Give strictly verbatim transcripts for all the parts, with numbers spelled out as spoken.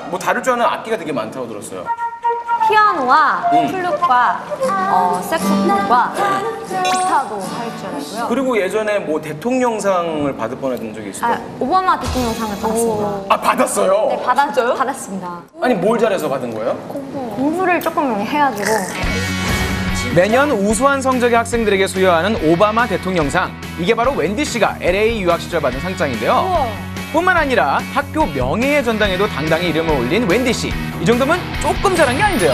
뭐 다룰 줄 아는 악기가 되게 많다고 들었어요. 피아노와 음. 플룻과 어, 색소폰과 기타도 할 줄 알고요. 그리고 예전에 뭐 대통령상을 받을 뻔했던 적이 있어요. 아, 오바마 대통령상을 받았습니다. 아, 받았어요? 네, 받았죠? 받았습니다. 아니 뭘 잘해서 받은 거예요? 공부를 조금 해가지고. 매년 우수한 성적의 학생들에게 수여하는 오바마 대통령상. 이게 바로 웬디 씨가 엘에이 유학 시절 받은 상장인데요. 뿐만 아니라 학교 명예의 전당에도 당당히 이름을 올린 웬디 씨. 이 정도면 조금 잘한 게 아닌데요.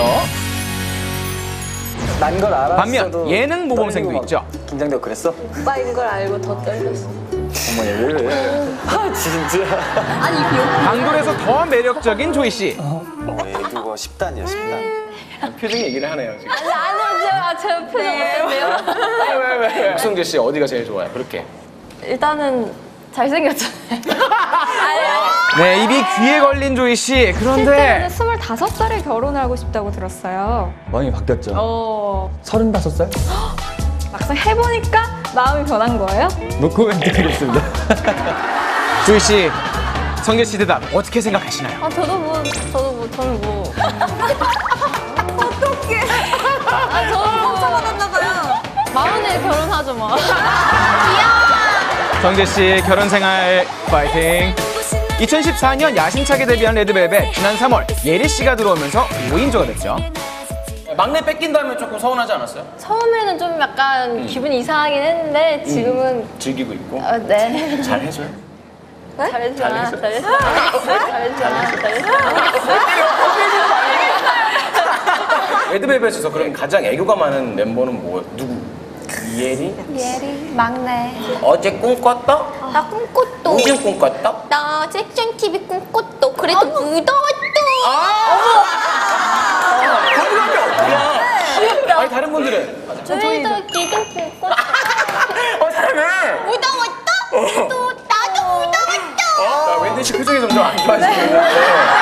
난 걸 알았어도 반면 예능 모범생도 떨리고 있죠. 막 긴장되고 그랬어? 오빠인 걸 알고 더 떨렸어. 어머 얘 왜 그래? 아 진짜. 아니 이게 여기 강돌에서 더 매력적인 조이 씨. 애두고 십 단이야 십 단. 표정 얘기를 하네요 지금. 아니 안 오죠. 제 표정 어떤데요? 왜, 왜, 왜? 박성재 씨 어디가 제일 좋아요? 그렇게. 일단은 잘생겼잖아요. 네, 입이 귀에 걸린 조이 씨. 그런데 스물다섯 살에 결혼을 하고 싶다고 들었어요. 마음이 바뀌었죠? 어, 서른다섯 살? 막상 해보니까 마음이 변한 거예요? 놓고 멘트하겠습니다. 조이 씨, 성재 씨 대답 어떻게 생각하시나요? 아 저도 뭐 저도 뭐 저는 뭐. 어떡해. 아 저는 뭐 상처받았나 봐요. 마흔에 결혼하죠 뭐. 성재 씨 결혼 생활 파이팅. 이천십사 년 야심차게 데뷔한 레드벨벳. 지난 삼월 예리 씨가 들어오면서 오 인조가 됐죠. 막내 뺏긴 다음에 조금 서운하지 않았어요? 처음에는 좀 약간 기분이 이상하긴 했는데 지금은 즐기고 있고. 어, 네. 잘 해줘요? 잘했잖아. 잘했어? 잘했잖아. 잘했잖아. 잘했잖아. 레드벨벳에서 그럼 가장 애교가 많은 멤버는 뭐 누구? 이예리? 예리, 막내. 어제 꿈꿨다? 나 꿈꿨도. 무슨 꿈꿨다? 나 섹션 티비 꿈꿨도. 그래도 무더웠도. 거부감이 없구나. 아니 다른 분들은? 저희도 기둥 꿈꿨다. 어 잘하네. 무더웠다? 또 나도 무더웠다. 아, 웬디 씨 표정이 점점 안 좋아지는데.